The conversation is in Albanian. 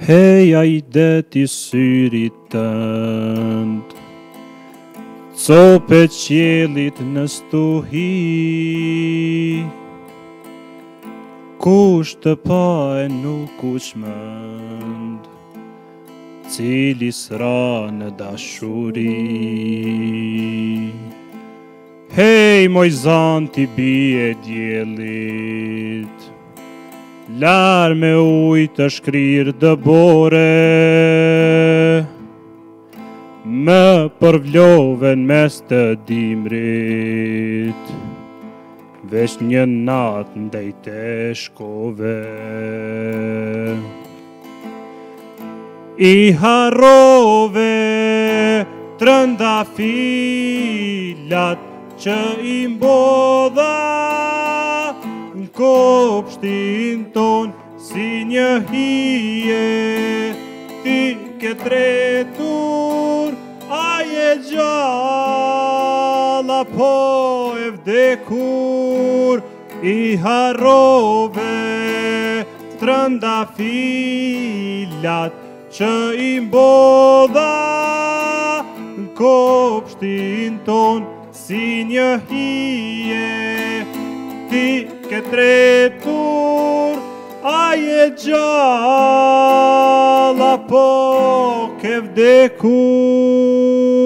Hej, ajde ti syrit tënd, copet qiellit në stuhi, kush të pa e nuk u çmend, cili s'ra në dashuri. Hej, moj zan ti bie diellit, lar me ujë të shkrirë dëbore, më përvlove në mes të dimrit, veç një natë ndaj te shkove. I harrove trëndafilat që i mbodha në kopshtin ton si një hije, ti ke tretur, aje gjalla po e vdekur. I harrove trëndafilat që i mbodha në kopshtin ton si një hije, ti ke tretur, aje gjalla po ke vdekur.